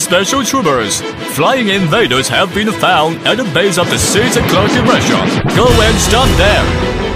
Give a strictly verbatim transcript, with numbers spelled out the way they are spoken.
Special Troopers. Flying invaders have been found at the base of the Caesar Clarke restaurant. Go and stop them.